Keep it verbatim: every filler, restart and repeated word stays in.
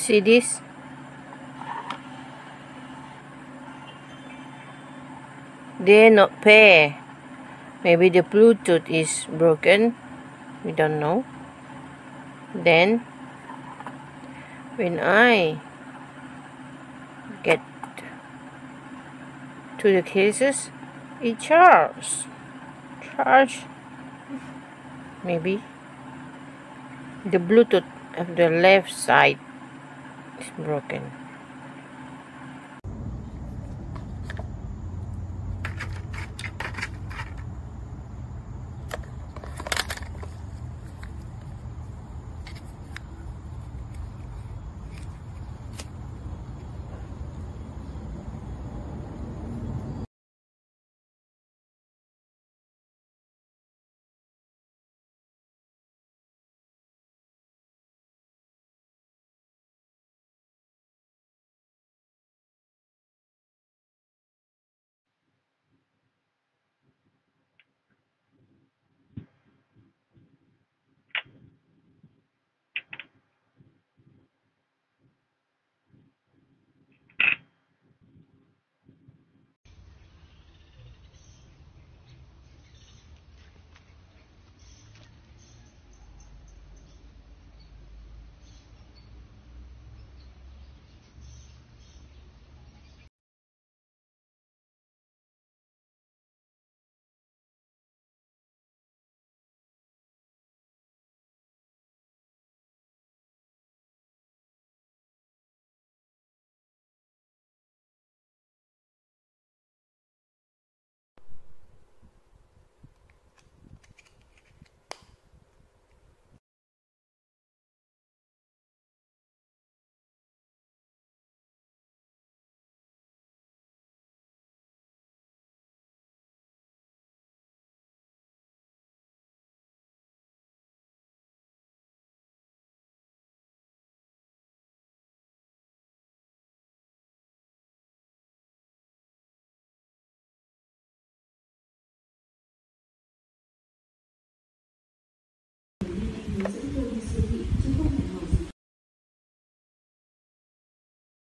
See this? They're not pair. Maybe the Bluetooth is broken. We don't know. Then when I get to the cases, it charges. Charge. Maybe the Bluetooth of the left side is broken.